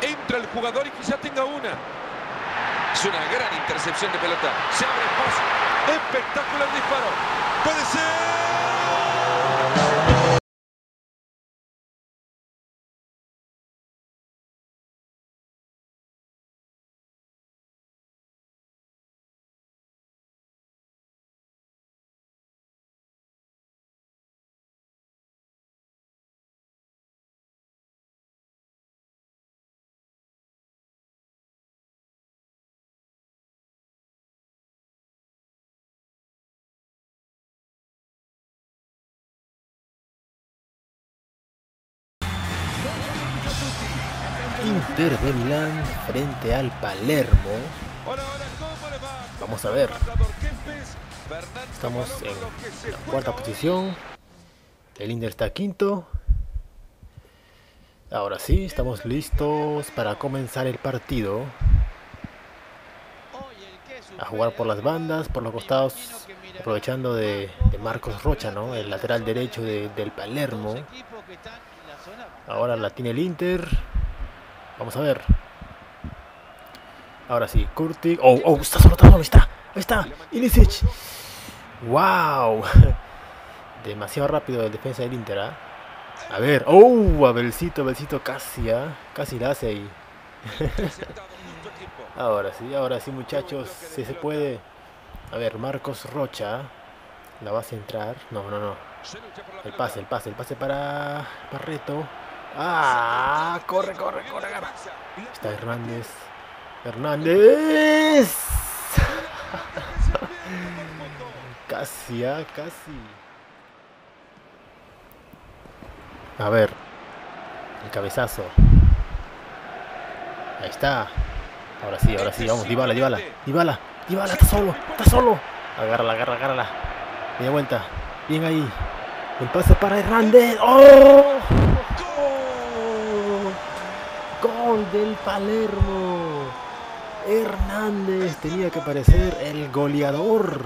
entra el jugador y quizá tenga una. Es una gran intercepción de pelota. Se abre espacio. Espectacular disparo. ¡Puede ser! Inter de Milán frente al Palermo. Vamos a ver. Estamos en la cuarta posición. El Inter está quinto. Ahora sí, estamos listos para comenzar el partido. A jugar por las bandas, por los costados, aprovechando de Marcos Rocha, ¿no? El lateral derecho del Palermo. Ahora la tiene el Inter. Vamos a ver. Ahora sí, Kurtic. Oh, está solo, ahí está. Ilicic. Wow. Demasiado rápido el defensa del Inter, ¿eh? A ver. Abelcito, casi la hace ahí. Ahora sí, muchachos. Si se puede. A ver, Marcos Rocha. La va a centrar. No. El pase para Barreto. Corre. Está Hernández. Casi. A ver. El cabezazo. Ahí está. Ahora sí, vamos. Dybala. Está solo. Agárrala. Media vuelta. Bien ahí. El pase para Hernández. Gol del Palermo. Hernández tenía que parecer el goleador.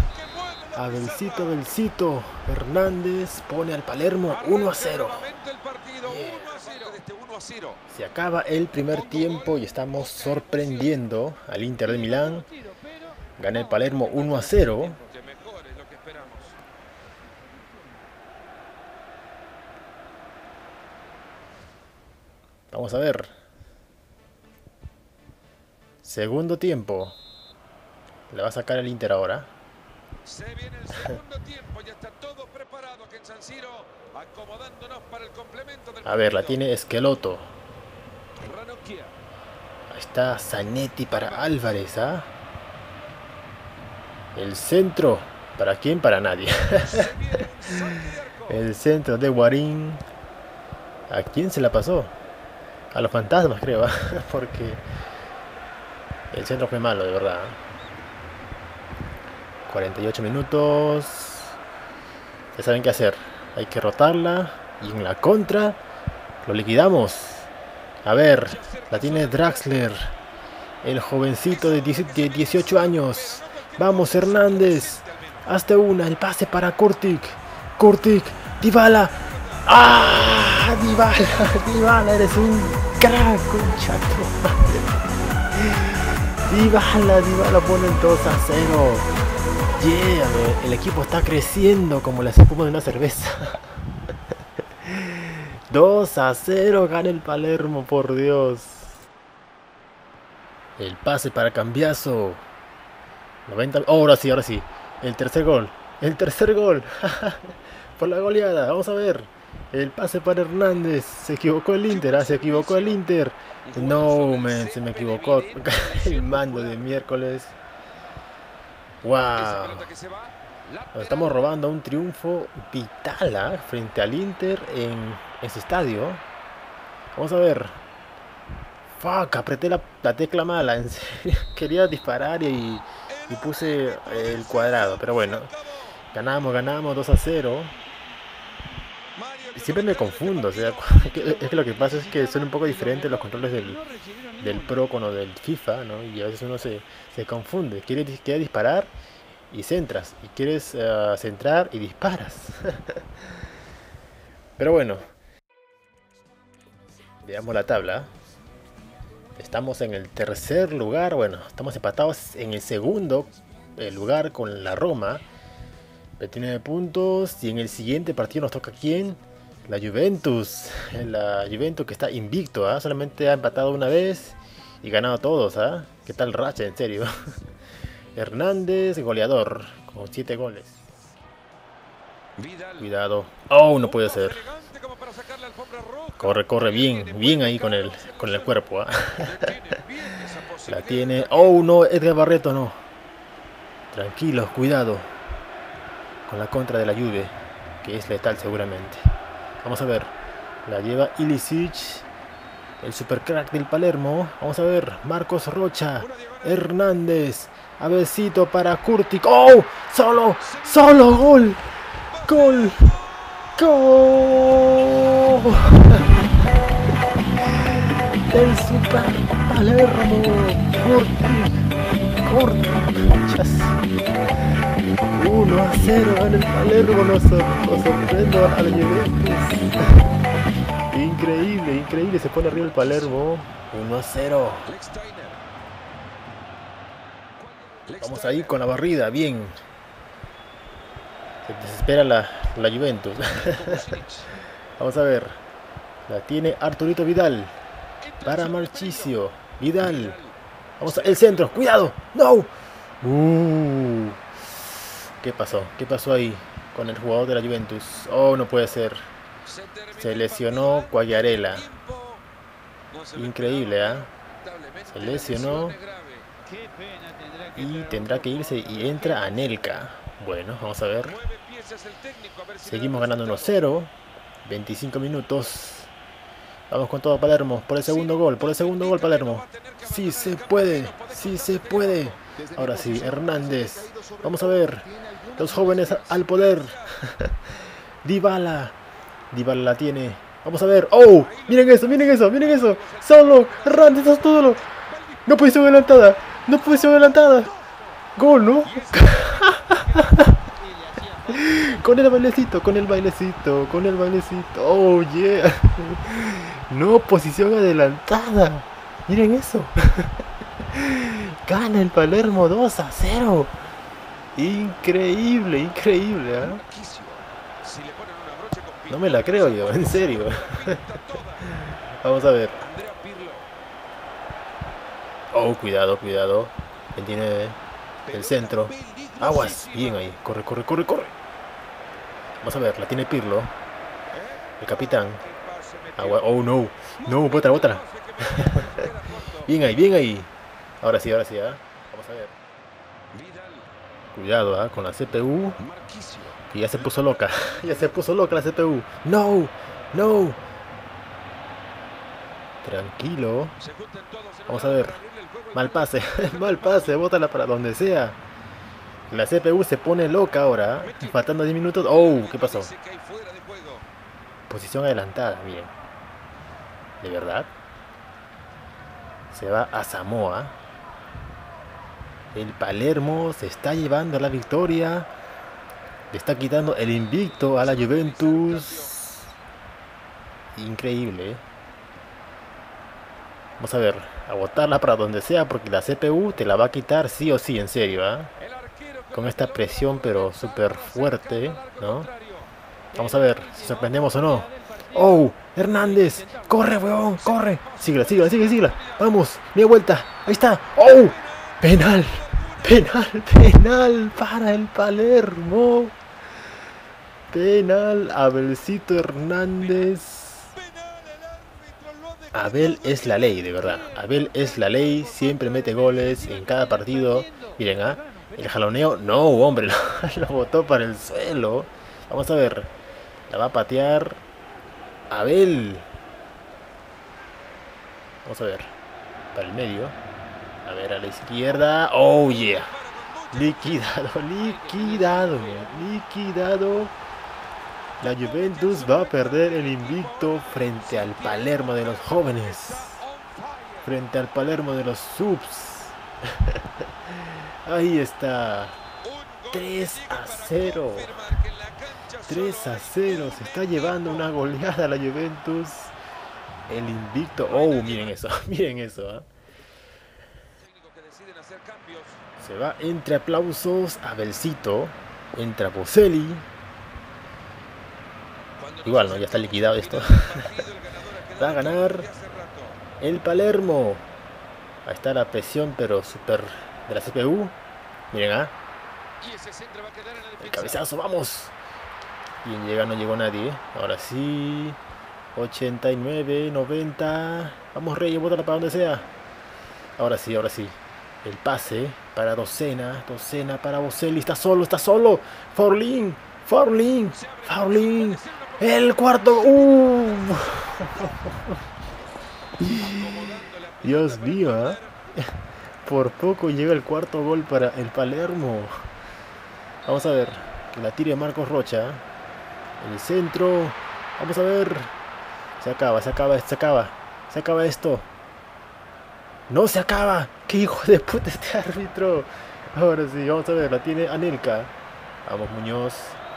Abelcito. Hernández pone al Palermo 1-0. Se acaba el primer tiempo y estamos sorprendiendo al Inter de Milán. Gana el Palermo 1-0. Vamos a ver. Segundo tiempo. Le va a sacar el Inter ahora. Se viene el segundo tiempo, ya está todo preparado aquí en San Siro, acomodándonos para el complemento del A ver, la tiene Esqueloto. Ranocchia. Ahí está Zanetti para Álvarez, ¿ah? El centro. ¿Para quién? Para nadie. El centro de Guarín. ¿A quién se la pasó? A los fantasmas, creo, ¿eh? Porque el centro fue malo, de verdad. 48 minutos. Ya saben qué hacer. Hay que rotarla. Y en la contra lo liquidamos. A ver, la tiene Draxler. El jovencito de 18 años. Vamos, Hernández. Hazte una. El pase para Kurtic. Dybala. Dybala, eres un crack, chato. Dybala pone el 2-0. Yeah, el equipo está creciendo como la espuma de una cerveza. 2-0 gana el Palermo, por Dios. El pase para Cambiaso. 90. Ahora sí. El tercer gol. Por la goleada. Vamos a ver. El pase para Hernández. Se equivocó el Inter. No, man, se me equivocó. El mando de miércoles. Wow. Nos estamos robando un triunfo vital, frente al Inter en ese estadio. Vamos a ver. Fuck, apreté la tecla mala. En serio. Quería disparar y puse el cuadrado. Pero bueno. Ganamos 2-0. Siempre me confundo. O sea, es que lo que pasa es que son un poco diferentes los controles del Pro con los del FIFA, ¿no? Y a veces uno se confunde. Quiere disparar y centras. Y quieres centrar y disparas. Pero bueno. Veamos la tabla. Estamos en el tercer lugar. Bueno, estamos empatados en el segundo lugar con la Roma. 29 puntos. Y en el siguiente partido nos toca ¿quién? La Juventus. La Juventus que está invicto, ¿eh? Solamente ha empatado una vez y ganado todos, ¿eh? ¿Qué tal racha, en serio? Hernández, goleador, con 7 goles. Cuidado. Oh, no puede ser. Corre, corre, bien ahí con el cuerpo, ¿eh? La tiene. Oh, no, Edgar Barreto, no. Tranquilos, cuidado. Con la contra de la Juve, que es letal seguramente. Vamos a ver. La lleva Ilicic, el super crack del Palermo. Vamos a ver. Marcos Rocha. Hernández. Abelcito para Kurtic. ¡Oh! ¡Solo! ¡Gol! ¡Gol! ¡Gol! El super Palermo. Kurtic. 1-0 en el Palermo. Nos sorprende a la Juventus. Increíble. Se pone arriba el Palermo. 1-0. Vamos ahí con la barrida, bien. Se desespera la Juventus. Vamos a ver. La tiene Arturito Vidal. Para Marchisio. Vidal. Vamos a el centro. ¡Cuidado! ¡No! ¿Qué pasó? ¿Qué pasó ahí con el jugador de la Juventus? Oh, no puede ser. Se lesionó Quagliarella. Increíble, ¿eh? Se lesionó. Y tendrá que irse y entra Anelka. Bueno, vamos a ver. Seguimos ganando 1-0. 25 minutos. Vamos con todo Palermo. Por el segundo gol Palermo. Sí se puede. Ahora sí, Hernández. Vamos a ver. Los jóvenes al poder. Dybala la tiene. Vamos a ver. ¡Oh! Miren eso. Solo. Hernández, es todo. No posición adelantada. Gol, ¿no? Con el bailecito. Oh, yeah. No, posición adelantada. Miren eso. Gana el Palermo 2-0. Increíble, ¿eh? No me la creo yo, en serio. Vamos a ver. Oh, cuidado. 29. El centro. Aguas. Bien ahí. Corre. Vamos a ver. La tiene Pirlo. El capitán. Agua. Oh, no. No, bótala. Bien ahí. Ahora sí, ¿eh? Vamos a ver. Cuidado, ¿eh? Con la CPU. Que ya se puso loca. La CPU. No. Tranquilo. Vamos a ver. Mal pase, bótala para donde sea. La CPU se pone loca ahora. Faltando 10 minutos. Oh, ¿qué pasó? Posición adelantada, bien. ¿De verdad? Se va a Samoa. El Palermo se está llevando la victoria. Le está quitando el invicto a la Juventus. Increíble, ¿eh? Vamos a ver, a botarla para donde sea porque la CPU te la va a quitar sí o sí, en serio, ¿eh? Con esta presión pero súper fuerte, ¿no? Vamos a ver si sorprendemos o no. ¡Oh! Hernández, corre, weón, corre. Síguela. Vamos, media vuelta. Ahí está. ¡Oh! Penal para el Palermo. Penal, Abelcito Hernández. Abel es la ley, de verdad. Abel es la ley, siempre mete goles en cada partido. Miren, ¿ah? El jaloneo, no, hombre, lo botó para el suelo. Vamos a ver. La va a patear Abel. Vamos a ver. Para el medio. A ver, a la izquierda. Oh, yeah. Liquidado. La Juventus va a perder el invicto frente al Palermo de los jóvenes. Frente al Palermo de los subs. Ahí está. 3-0. Se está llevando una goleada la Juventus. El invicto. Oh, miren eso. ¿Eh? hacer cambios. Se va entre aplausos Abelcito. Entra Boselli. Igual, ¿no? Ya está liquidado esto. Va a ganar el Palermo. Ahí está la presión, pero súper de la CPU. Miren, ¿ah? El cabezazo, vamos. Bien, llega, no llegó nadie. Ahora sí. 89, 90. Vamos, Reyes, bótala para donde sea. Ahora sí, ahora sí. El pase para Docena. Docena para Boselli. Está solo, está solo. Forlín, Forlín, Forlín. El cuarto. Dios mío, ¿eh? Por poco llega el cuarto gol para el Palermo. Vamos a ver. Que la tire Marcos Rocha. El centro. Vamos a ver. Se acaba, se acaba, se acaba. Se acaba esto. ¡No se acaba! ¡Qué hijo de puta este árbitro! Ahora sí, vamos a ver. La tiene Anelka. Vamos, Muñoz.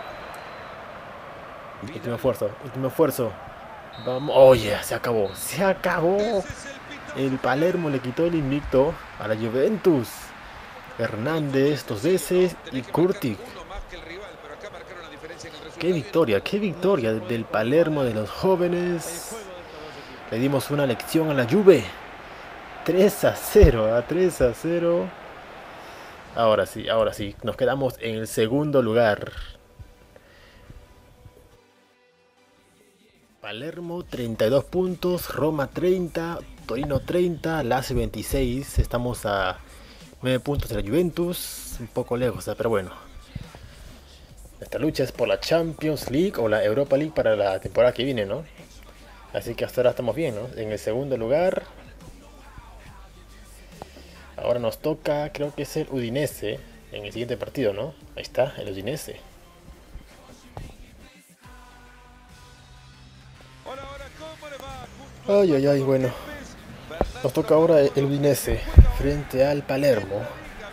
Último esfuerzo, último esfuerzo. Vamos. Oye, se acabó. Se acabó. El Palermo le quitó el invicto a la Juventus. Hernández, dos veces y Kurtic. Qué victoria del Palermo de los jóvenes. Le dimos una lección a la Juve. 3-0, 3-0. Ahora sí, nos quedamos en el segundo lugar. Palermo 32 puntos, Roma 30, Torino 30, Lazio 26. Estamos a 9 puntos de la Juventus, un poco lejos, pero bueno. Esta lucha es por la Champions League o la Europa League para la temporada que viene, ¿no? Así que hasta ahora estamos bien, ¿no? En el segundo lugar. Ahora nos toca, creo que es el Udinese en el siguiente partido, ¿no? Ahí está, el Udinese. Ay, ay, ay, bueno. Nos toca ahora el Udinese frente al Palermo.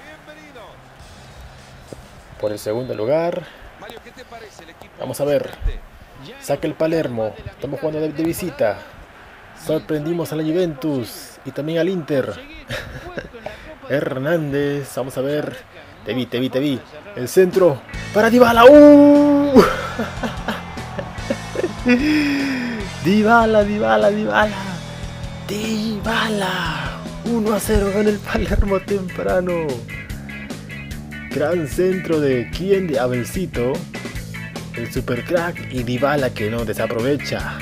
Por el segundo lugar. Vamos a ver. Saca el Palermo. Estamos jugando de visita. Sorprendimos a la Juventus y también al Inter. Hernández. Vamos a ver. Te vi. El centro para Dybala. Dybala. 1-0 gana el Palermo temprano. Gran centro de quién, de Abelcito. El super crack y Dybala que no desaprovecha.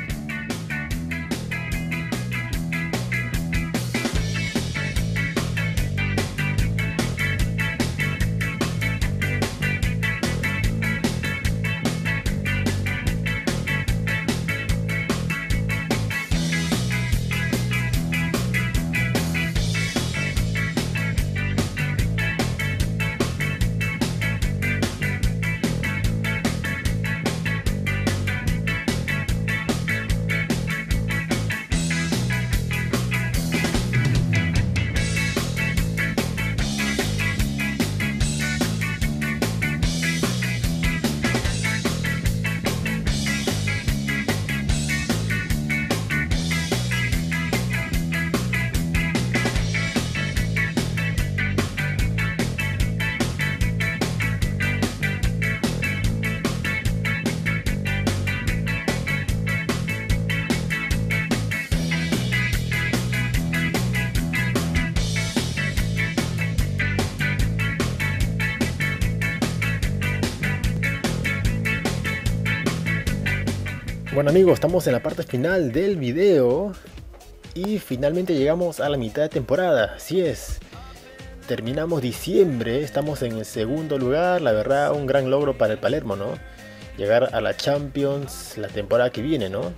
Bueno amigos, estamos en la parte final del video y finalmente llegamos a la mitad de temporada. Así es, terminamos diciembre, estamos en el segundo lugar. La verdad, un gran logro para el Palermo, ¿no? Llegar a la Champions la temporada que viene, ¿no?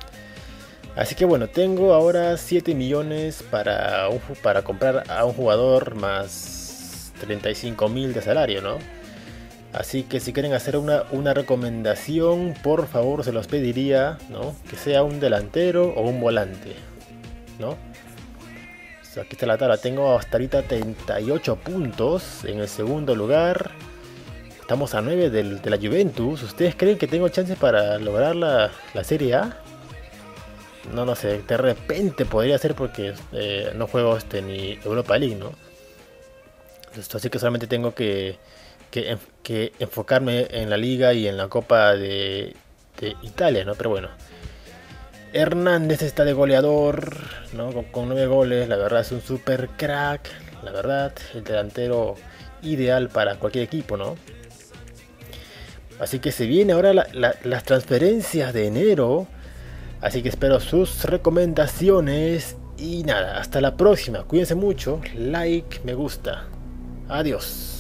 Así que bueno, tengo ahora 7 millones para comprar a un jugador más 35.000 de salario, ¿no? Así que si quieren hacer una recomendación, por favor se los pediría, ¿no? Que sea un delantero o un volante, ¿no? Aquí está la tabla, tengo hasta ahorita 38 puntos en el segundo lugar. Estamos a 9 de la Juventus. ¿Ustedes creen que tengo chances para lograr la Serie A? No sé, de repente podría ser porque no juego ni Europa League, ¿no? Así que solamente tengo que enfocarme en la Liga y en la Copa de Italia, ¿no? Pero bueno, Hernández está de goleador, ¿no? Con 9 goles, la verdad es un super crack, la verdad, el delantero ideal para cualquier equipo, ¿no? Así que se viene ahora las transferencias de enero, así que espero sus recomendaciones y nada, hasta la próxima, cuídense mucho, like, me gusta, adiós.